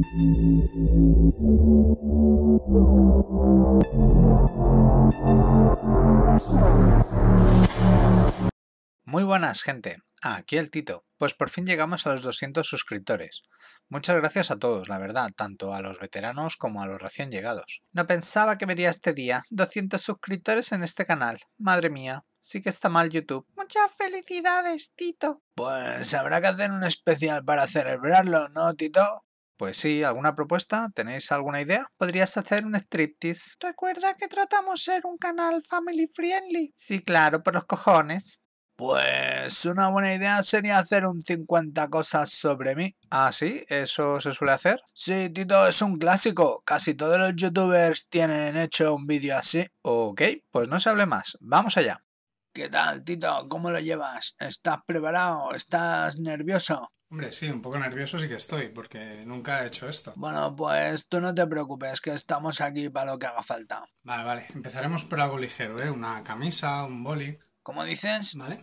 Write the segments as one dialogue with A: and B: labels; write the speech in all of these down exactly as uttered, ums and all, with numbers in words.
A: Muy buenas, gente. Ah, aquí el Tito. Pues por fin llegamos a los doscientos suscriptores. Muchas gracias a todos, la verdad, tanto a los veteranos como a los recién llegados. No pensaba que vería este día. doscientos suscriptores en este canal. Madre mía, sí que está mal YouTube. Muchas felicidades, Tito.
B: Pues habrá que hacer un especial para celebrarlo, ¿no, Tito?
A: Pues sí, ¿alguna propuesta? ¿Tenéis alguna idea? Podrías hacer un striptease. Recuerda que tratamos ser un canal family friendly. Sí, claro, por los cojones.
B: Pues una buena idea sería hacer un cincuenta cosas sobre mí.
A: ¿Ah, sí? ¿Eso se suele hacer?
B: Sí, Tito, es un clásico. Casi todos los youtubers tienen hecho un vídeo así.
A: Ok, pues no se hable más. Vamos allá.
B: ¿Qué tal, Tito? ¿Cómo lo llevas? ¿Estás preparado? ¿Estás nervioso?
C: Hombre, sí, un poco nervioso sí que estoy, porque nunca he hecho esto.
B: Bueno, pues tú no te preocupes, que estamos aquí para lo que haga falta.
C: Vale, vale. Empezaremos por algo ligero, ¿eh? Una camisa, un boli.
B: ¿Cómo dices?
C: ¿Vale?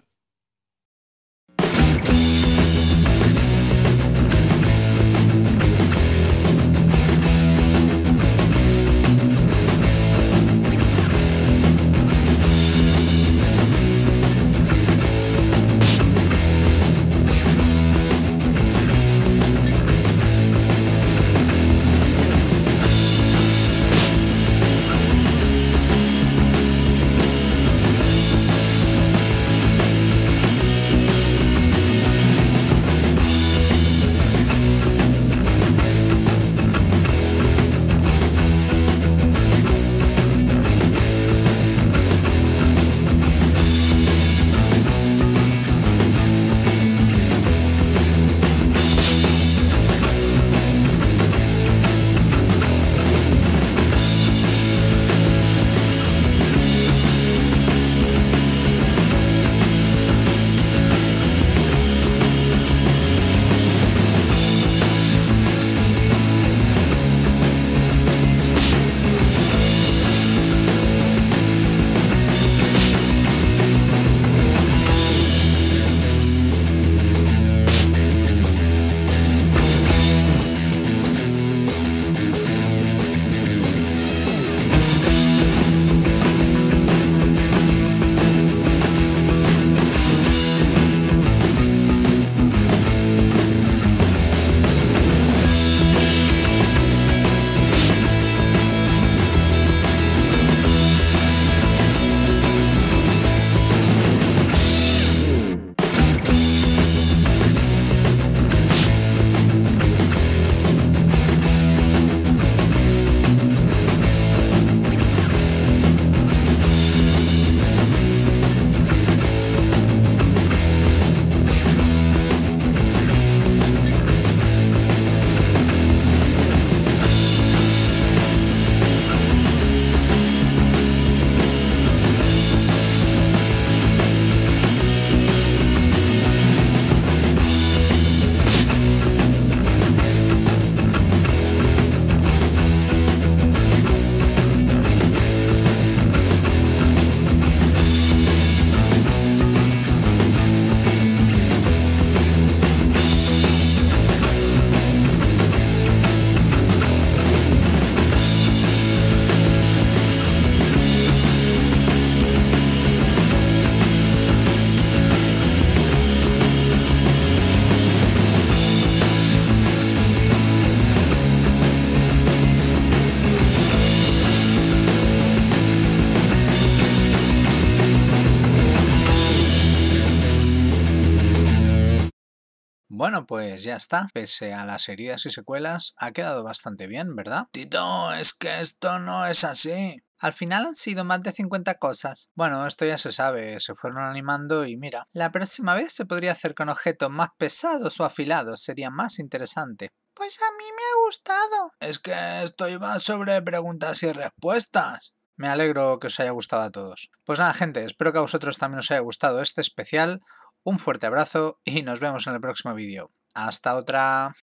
A: Bueno, pues ya está. Pese a las heridas y secuelas, ha quedado bastante bien, ¿verdad?
B: Tito, es que esto no es así.
A: Al final han sido más de cincuenta cosas. Bueno, esto ya se sabe, se fueron animando y mira, la próxima vez se podría hacer con objetos más pesados o afilados, sería más interesante. Pues a mí me ha gustado.
B: Es que esto iba sobre preguntas y respuestas.
A: Me alegro que os haya gustado a todos. Pues nada, gente, espero que a vosotros también os haya gustado este especial. Un fuerte abrazo y nos vemos en el próximo vídeo. ¡Hasta otra!